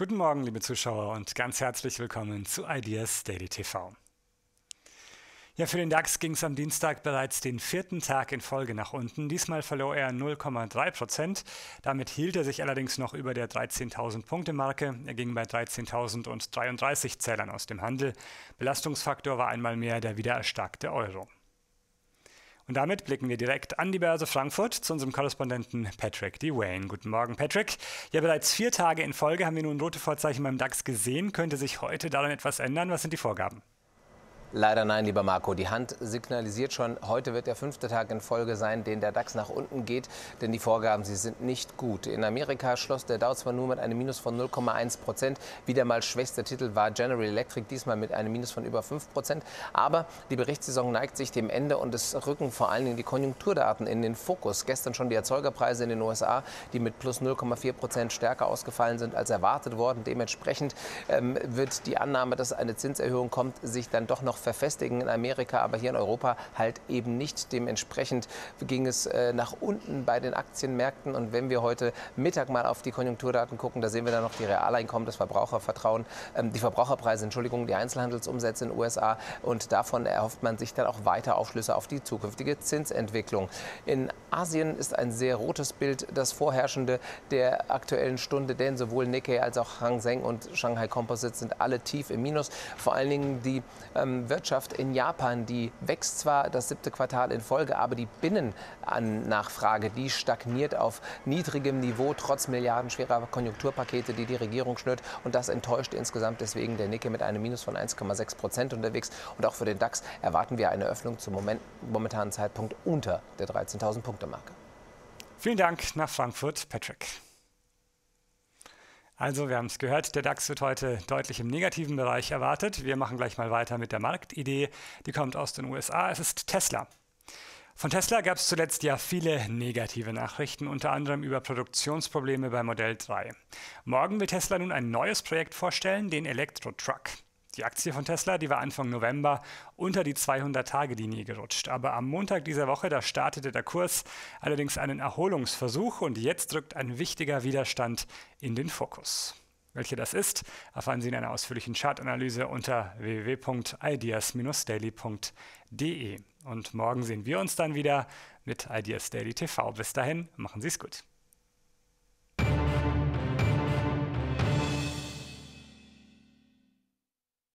Guten Morgen, liebe Zuschauer, und ganz herzlich willkommen zu Ideas Daily TV. Ja, für den DAX ging es am Dienstag bereits den vierten Tag in Folge nach unten. Diesmal verlor er 0,3%. Damit hielt er sich allerdings noch über der 13.000 Punkte Marke. Er ging bei 13.033 Zählern aus dem Handel. Belastungsfaktor war einmal mehr der wieder erstarkte Euro. Und damit blicken wir direkt an die Börse Frankfurt zu unserem Korrespondenten Patrick Dewayne. Guten Morgen, Patrick. Ja, bereits 4 Tage in Folge haben wir nun rote Vorzeichen beim DAX gesehen. Könnte sich heute daran etwas ändern? Was sind die Vorgaben? Leider nein, lieber Marco. Die Hand signalisiert schon, heute wird der 5. Tag in Folge sein, den der DAX nach unten geht, denn die Vorgaben, sie sind nicht gut. In Amerika schloss der Dow zwar nur mit einem Minus von 0,1%. Wieder mal schwächster Titel war General Electric, diesmal mit einem Minus von über 5%. Aber die Berichtssaison neigt sich dem Ende und es rücken vor allen Dingen die Konjunkturdaten in den Fokus. Gestern schon die Erzeugerpreise in den USA, die mit plus 0,4% stärker ausgefallen sind als erwartet worden. Dementsprechend wird die Annahme, dass eine Zinserhöhung kommt, sich dann doch noch verfestigen in Amerika, aber hier in Europa halt eben nicht. Dementsprechend ging es nach unten bei den Aktienmärkten. Und wenn wir heute Mittag mal auf die Konjunkturdaten gucken, da sehen wir dann noch die Realeinkommen, das Verbrauchervertrauen, die Verbraucherpreise, die Einzelhandelsumsätze in den USA. Und davon erhofft man sich dann auch weiter Aufschlüsse auf die zukünftige Zinsentwicklung. In Asien ist ein sehr rotes Bild das vorherrschende der aktuellen Stunde, denn sowohl Nikkei als auch Hang Seng und Shanghai Composite sind alle tief im Minus. Vor allen Dingen die Wirtschaft in Japan, die wächst zwar das 7. Quartal in Folge, aber die Binnennachfrage, die stagniert auf niedrigem Niveau, trotz milliardenschwerer Konjunkturpakete, die die Regierung schnürt. Und das enttäuscht insgesamt deswegen der Nikkei mit einem Minus von 1,6% unterwegs. Und auch für den DAX erwarten wir eine Öffnung zum momentanen Zeitpunkt unter der 13.000 Punkte Marke. Vielen Dank nach Frankfurt, Patrick. Also, wir haben es gehört, der DAX wird heute deutlich im negativen Bereich erwartet. Wir machen gleich mal weiter mit der Marktidee. Die kommt aus den USA. Es ist Tesla. Von Tesla gab es zuletzt ja viele negative Nachrichten, unter anderem über Produktionsprobleme bei Modell 3. Morgen will Tesla nun ein neues Projekt vorstellen, den Elektro-Truck. Die Aktie von Tesla, die war Anfang November unter die 200-Tage-Linie gerutscht. Aber am Montag dieser Woche, da startete der Kurs allerdings einen Erholungsversuch und jetzt rückt ein wichtiger Widerstand in den Fokus. Welcher das ist, erfahren Sie in einer ausführlichen Chartanalyse unter www.ideas-daily.de. Und morgen sehen wir uns dann wieder mit Ideas Daily TV. Bis dahin, machen Sie es gut.